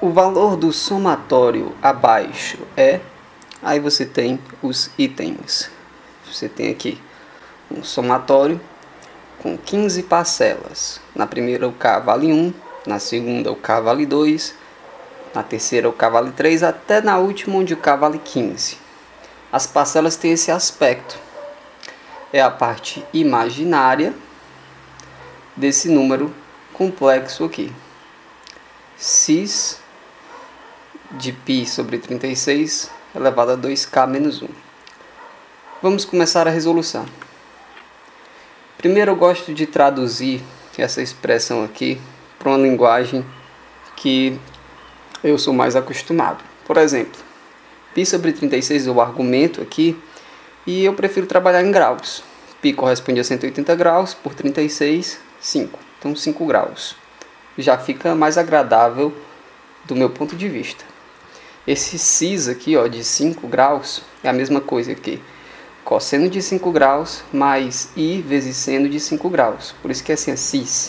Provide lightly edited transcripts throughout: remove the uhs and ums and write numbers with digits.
O valor do somatório abaixo é... Aí você tem os itens. Você tem aqui um somatório com 15 parcelas. Na primeira o K vale 1, na segunda o K vale 2, na terceira o K vale 3, até na última onde o K vale 15. As parcelas têm esse aspecto. É a parte imaginária desse número complexo aqui. Cis de π sobre 36 elevado a 2k menos 1. Vamos começar a resolução. Primeiro eu gosto de traduzir essa expressão aqui para uma linguagem que eu sou mais acostumado. Por exemplo, π sobre 36 é o argumento aqui e eu prefiro trabalhar em graus. π corresponde a 180 graus por 36, 5. Então 5 graus. Já fica mais agradável do meu ponto de vista. Esse cis aqui, ó, de 5 graus é a mesma coisa que cosseno de 5 graus mais i vezes seno de 5 graus. Por isso que é assim, é cis.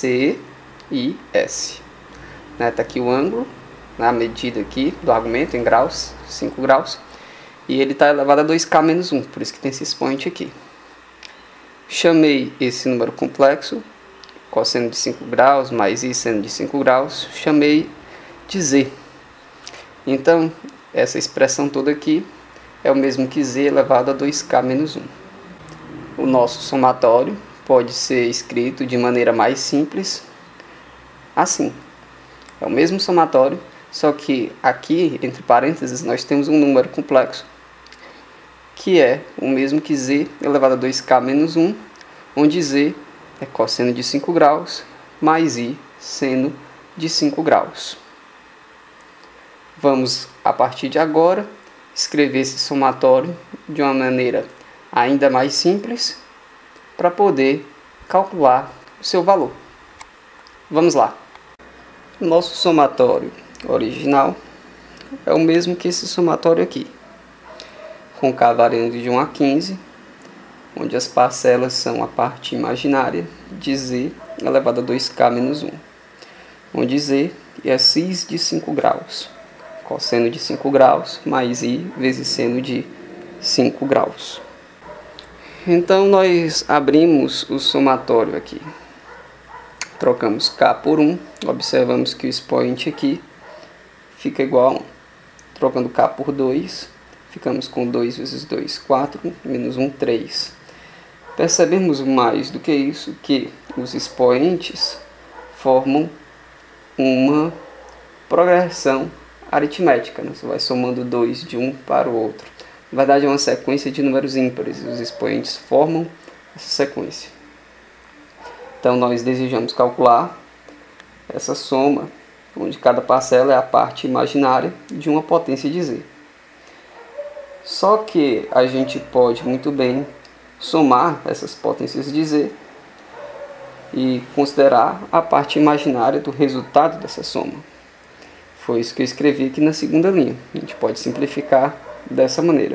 C-I-S. Tá aqui o ângulo, a medida aqui do argumento em graus, 5 graus. E ele está elevado a 2k menos 1, por isso que tem esse expoente aqui. Chamei esse número complexo, cosseno de 5 graus mais i seno de 5 graus, chamei de z. Então, essa expressão toda aqui é o mesmo que z elevado a 2k menos 1. O nosso somatório pode ser escrito de maneira mais simples, assim. É o mesmo somatório, só que aqui, entre parênteses, nós temos um número complexo, que é o mesmo que z elevado a 2k menos 1, onde z é cosseno de 5 graus mais i seno de 5 graus. Vamos, a partir de agora, escrever esse somatório de uma maneira ainda mais simples para poder calcular o seu valor. Vamos lá. Nosso somatório original é o mesmo que esse somatório aqui, com K variando de 1 a 15, onde as parcelas são a parte imaginária de z elevado a 2k menos 1, onde z é cis de 5 graus, cosseno de 5 graus mais i vezes seno de 5 graus. Então nós abrimos o somatório aqui, trocamos k por 1, observamos que o expoente aqui fica igual a 1. Trocando k por 2, ficamos com 2 vezes 2, 4, menos 1, 3. Percebemos mais do que isso, que os expoentes formam uma progressão aritmética. Você vai somando 2 de um para o outro. Na verdade é uma sequência de números ímpares. Os expoentes formam essa sequência. Então nós desejamos calcular essa soma, onde cada parcela é a parte imaginária de uma potência de z. Só que a gente pode muito bem somar essas potências de z e considerar a parte imaginária do resultado dessa soma. Foi isso que eu escrevi aqui na segunda linha. A gente pode simplificar dessa maneira.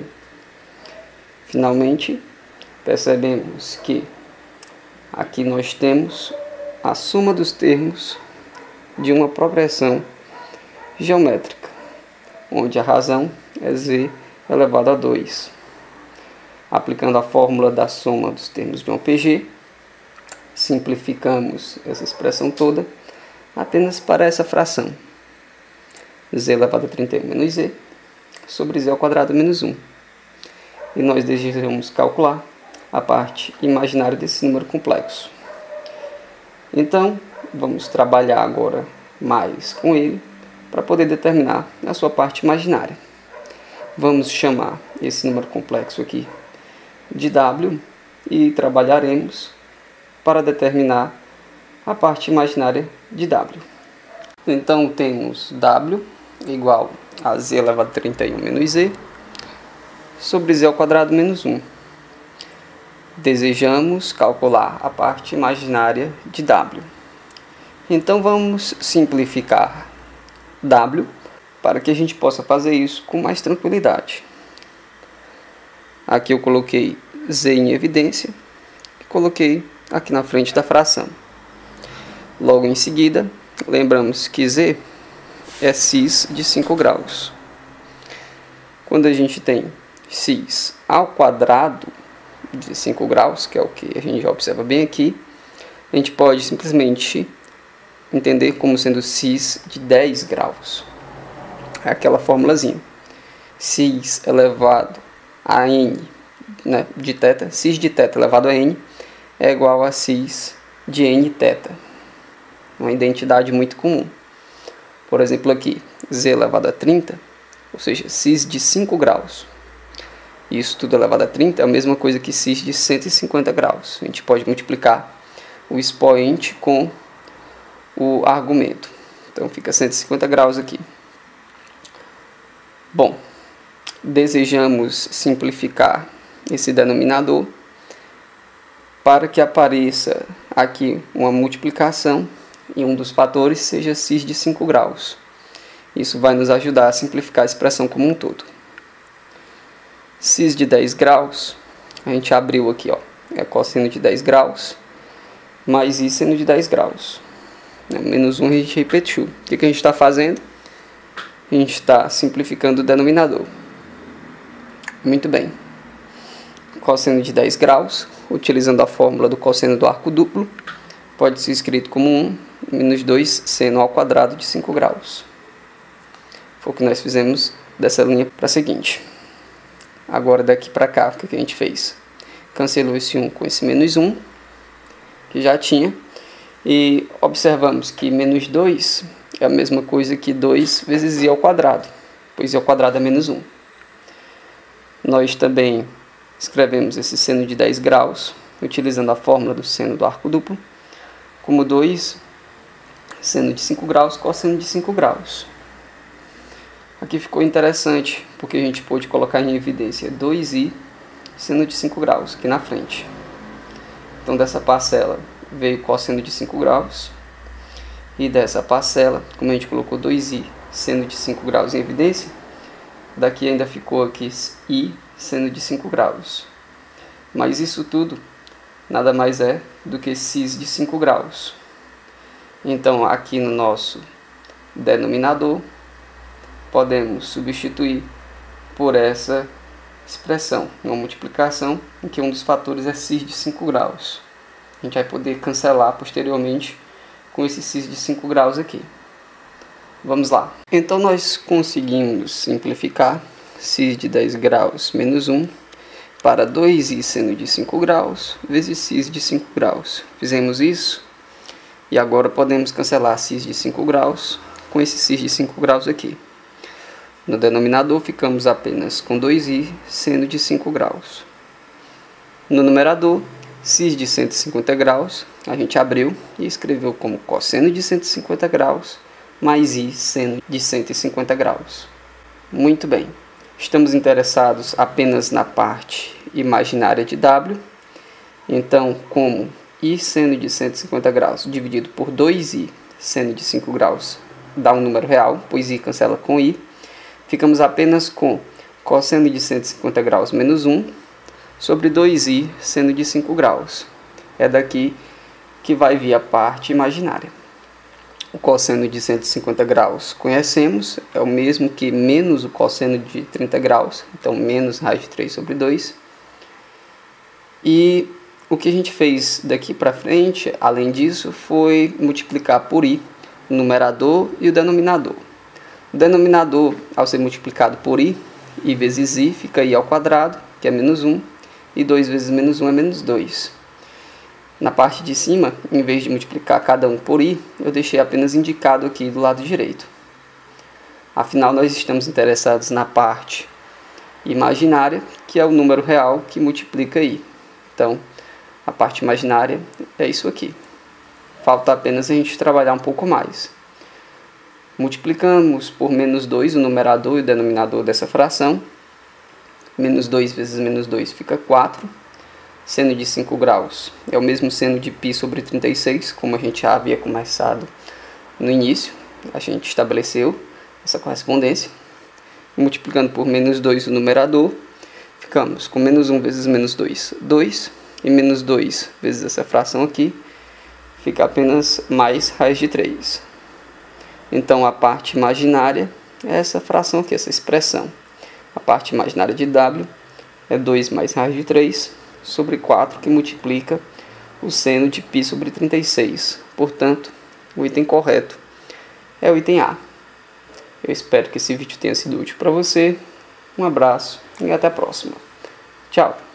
Finalmente, percebemos que aqui nós temos a soma dos termos de uma progressão geométrica, onde a razão é z elevado a 2. Aplicando a fórmula da soma dos termos de um PG, simplificamos essa expressão toda apenas para essa fração. Z elevado a 31 menos z sobre z ao quadrado menos 1. E nós desejamos calcular a parte imaginária desse número complexo. Então, vamos trabalhar agora mais com ele para poder determinar a sua parte imaginária. Vamos chamar esse número complexo aqui de w e trabalharemos para determinar a parte imaginária de w. Então temos w igual a z elevado a 31 menos z sobre z ao quadrado menos 1. Desejamos calcular a parte imaginária de w. Então vamos simplificar w para que a gente possa fazer isso com mais tranquilidade. Aqui eu coloquei z em evidência e coloquei aqui na frente da fração. Logo em seguida, lembramos que z é cis de 5 graus. Quando a gente tem cis ao quadrado de 5 graus, que é o que a gente já observa bem aqui, a gente pode simplesmente entender como sendo cis de 10 graus. É aquela formulazinha. Cis elevado a n, né, de θ, cis de θ elevado a n é igual a cis de n θ. Uma identidade muito comum. Por exemplo aqui, z elevado a 30, ou seja, cis de 5 graus. Isso tudo elevado a 30 é a mesma coisa que cis de 150 graus. A gente pode multiplicar o expoente com o argumento. Então fica 150 graus aqui. Bom, desejamos simplificar esse denominador para que apareça aqui uma multiplicação e um dos fatores seja cis de 5 graus. Isso vai nos ajudar a simplificar a expressão como um todo. Cis de 10 graus, a gente abriu aqui, ó, é cosseno de 10 graus, mais i seno de 10 graus. Menos 1 a gente repetiu. O que a gente está fazendo? A gente está simplificando o denominador. Muito bem. Cosseno de 10 graus, utilizando a fórmula do cosseno do arco duplo, pode ser escrito como 1 menos 2 seno ao quadrado de 5 graus. Foi o que nós fizemos dessa linha para a seguinte. Agora daqui para cá, o que a gente fez? Cancelou esse 1 com esse menos 1, que já tinha, e observamos que menos 2 é a mesma coisa que 2 vezes i ao quadrado, pois i ao quadrado é menos 1. Nós também escrevemos esse seno de 10 graus, utilizando a fórmula do seno do arco duplo, como 2 seno de 5 graus, cosseno de 5 graus. Aqui ficou interessante, porque a gente pôde colocar em evidência 2i seno de 5 graus, aqui na frente. Então dessa parcela veio cosseno de 5 graus, e dessa parcela, como a gente colocou 2i seno de 5 graus em evidência, daqui ainda ficou aqui i seno de 5 graus. Mas isso tudo nada mais é do que cis de 5 graus. Então aqui no nosso denominador, podemos substituir por essa expressão, uma multiplicação em que um dos fatores é cis de 5 graus. A gente vai poder cancelar posteriormente com esse cis de 5 graus aqui. Vamos lá. Então nós conseguimos simplificar cis de 10 graus menos 1 para 2i seno de 5 graus vezes cis de 5 graus. Fizemos isso e agora podemos cancelar cis de 5 graus com esse cis de 5 graus aqui. No denominador ficamos apenas com 2i seno de 5 graus. No numerador, cis de 150 graus, a gente abriu e escreveu como cosseno de 150 graus mais i seno de 150 graus. Muito bem. Estamos interessados apenas na parte imaginária de w. Então, como i seno de 150 graus dividido por 2i seno de 5 graus dá um número real, pois i cancela com i, ficamos apenas com cosseno de 150 graus menos 1 sobre 2i seno de 5 graus. É daqui que vai vir a parte imaginária. O cosseno de 150 graus conhecemos, é o mesmo que menos o cosseno de 30 graus, então menos raiz de 3 sobre 2. E o que a gente fez daqui para frente, além disso, foi multiplicar por i o numerador e o denominador. O denominador, ao ser multiplicado por i vezes i, fica i ao quadrado, que é menos 1, e 2 vezes menos 1 é menos 2. Na parte de cima, em vez de multiplicar cada um por i, eu deixei apenas indicado aqui do lado direito. Afinal, nós estamos interessados na parte imaginária, que é o número real que multiplica i. Então, a parte imaginária é isso aqui. Falta apenas a gente trabalhar um pouco mais. Multiplicamos por menos 2 o numerador e o denominador dessa fração. Menos 2 vezes menos 2 fica 4. Seno de 5 graus é o mesmo seno de π sobre 36, como a gente já havia começado no início. A gente estabeleceu essa correspondência. Multiplicando por menos 2 o numerador, ficamos com menos 1 vezes menos 2, 2. E menos 2 vezes essa fração aqui, fica apenas mais raiz de 3. Então a parte imaginária é essa fração aqui, essa expressão. A parte imaginária de W é 2 mais raiz de 3 sobre 4, que multiplica o seno de π sobre 36. Portanto, o item correto é o item A. Eu espero que esse vídeo tenha sido útil para você. Um abraço e até a próxima. Tchau!